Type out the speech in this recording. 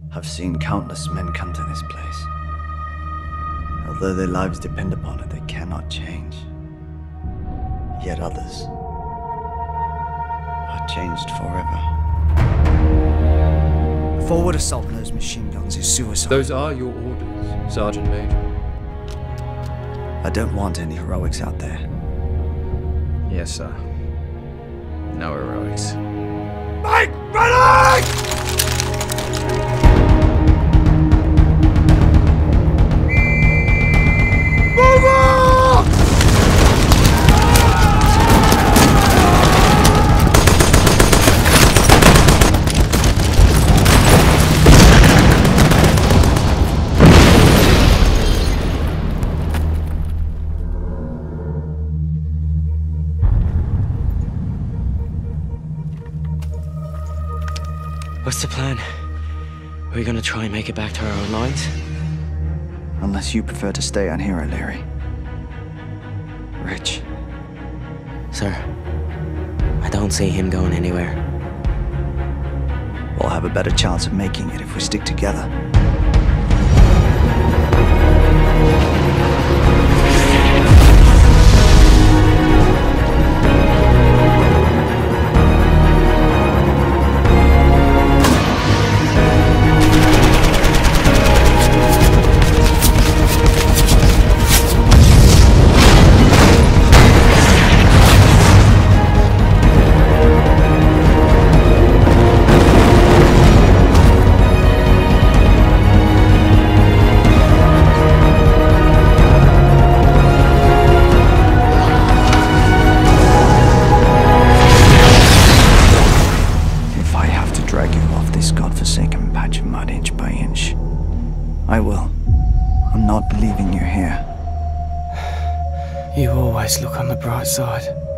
I've seen countless men come to this place. Although their lives depend upon it, they cannot change. Yet others are changed forever. Forward assault on those machine guns is suicide. Those are your orders, Sergeant Major. I don't want any heroics out there. Yes, sir. No heroics. Mike, ready! What's the plan? Are we gonna try and make it back to our own lines? Unless you prefer to stay on here, O'Leary. Rich. Sir, I don't see him going anywhere. We'll have a better chance of making it if we stick together. Drag you off this godforsaken patch of mud inch by inch. I will. I'm not leaving you here. You always look on the bright side.